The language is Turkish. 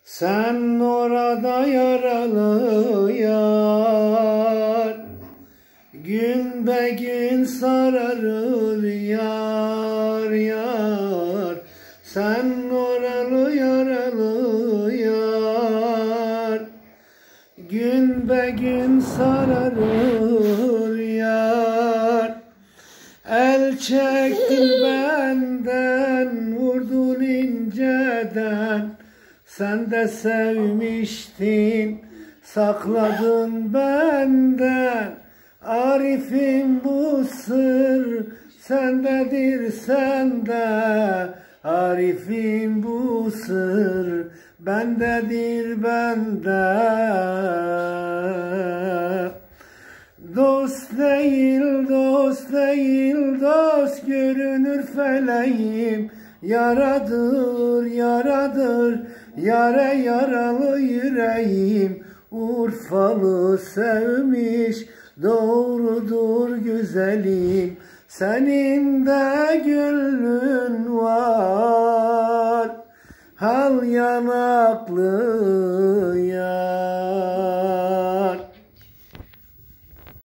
Sen orada yaralı yar, gün be gün sararır yar yar. Sen oralı yaralı yar, gün be gün sararır yar. El çektin benden, vurdun inceden. Sen de sevmiştin, sakladın benden. Arif'im bu sır sendedir sende. Arif'im bu sır bendedir bende. Dost değil, dost değil, dost görünür feleğim. Yaradır, yaradır, yare yaralı yüreğim. Urfalı sevmiş, doğrudur güzelim. Senin de gönlün var, hal yanaklı yar.